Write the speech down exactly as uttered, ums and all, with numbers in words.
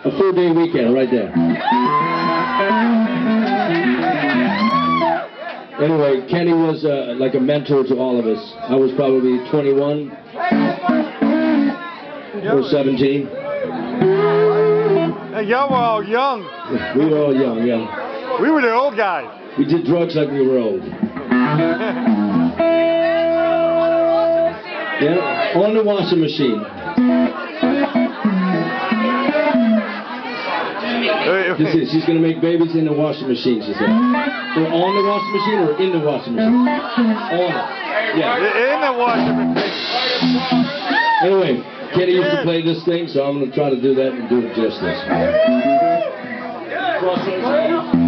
A four-day weekend right there. Anyway, Kenny was uh, like a mentor to all of us. I was probably twenty-one or seventeen. And y'all were all young. We were all young, yeah. We were the old guys. We did drugs like we were old. Yeah, on the washing machine. This is, she's going to make babies in the washing machine, she said. Or on the washing machine or in the washing machine? On it. Yeah. In the washing machine. Anyway, Kenny used to play this thing, so I'm going to try to do that and do it justice. Crossroads.